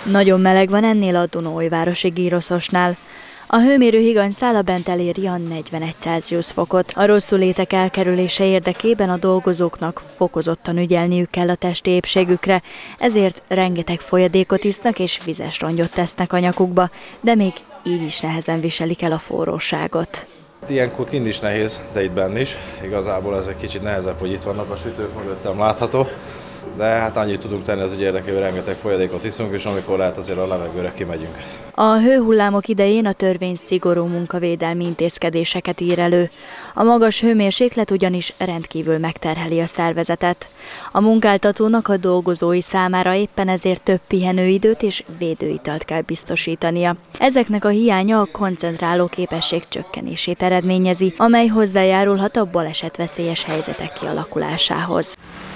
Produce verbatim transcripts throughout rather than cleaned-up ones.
Nagyon meleg van ennél a Dunaújvárosi Gyroszosnál. A hőmérő higanyszála bent eléri a negyvenegy Celsius fokot. A rosszulétek elkerülése érdekében a dolgozóknak fokozottan ügyelniük kell a testi épségükre, ezért rengeteg folyadékot isznak és vizes rongyot tesznek a nyakukba, de még így is nehezen viselik el a forróságot. Ilyenkor kint is nehéz, de itt benn is. Igazából ez egy kicsit nehezebb, hogy itt vannak a sütők mögöttem látható. De hát annyit tudunk tenni az ügy érdekében, rengeteg folyadékot iszunk, és amikor lehet, azért a levegőre kimegyünk. A hőhullámok idején a törvény szigorú munkavédelmi intézkedéseket ír elő. A magas hőmérséklet ugyanis rendkívül megterheli a szervezetet. A munkáltatónak a dolgozói számára éppen ezért több pihenőidőt és védőitalt kell biztosítania. Ezeknek a hiánya a koncentráló képesség csökkenését eredményezi, amely hozzájárulhat a balesetveszélyes helyzetek kialakulásához.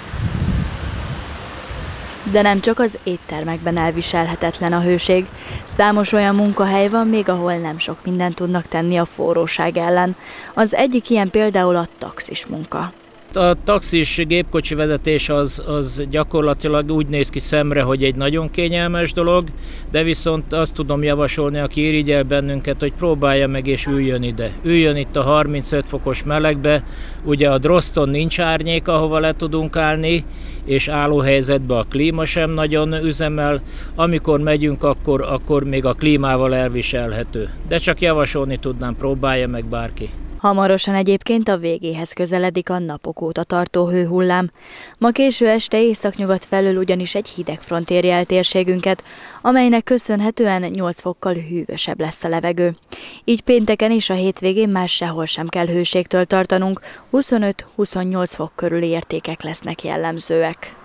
De nem csak az éttermekben elviselhetetlen a hőség. Számos olyan munkahely van még, ahol nem sok mindent tudnak tenni a forróság ellen. Az egyik ilyen például a taxis munka. A taxis gépkocsi vezetés az, az gyakorlatilag úgy néz ki szemre, hogy egy nagyon kényelmes dolog, de viszont azt tudom javasolni, aki irigyel bennünket, hogy próbálja meg és üljön ide. Üljön itt a harmincöt fokos melegbe, ugye a Droszton nincs árnyék, ahova le tudunk állni, és állóhelyzetben a klíma sem nagyon üzemel. Amikor megyünk, akkor, akkor még a klímával elviselhető. De csak javasolni tudnám, próbálja meg bárki. Hamarosan egyébként a végéhez közeledik a napok óta tartó hőhullám. Ma késő este északnyugat felől ugyanis egy hideg front éri el térségünket, amelynek köszönhetően nyolc fokkal hűvösebb lesz a levegő. Így pénteken és a hétvégén már sehol sem kell hőségtől tartanunk, huszonöt-huszonnyolc fok körüli értékek lesznek jellemzőek.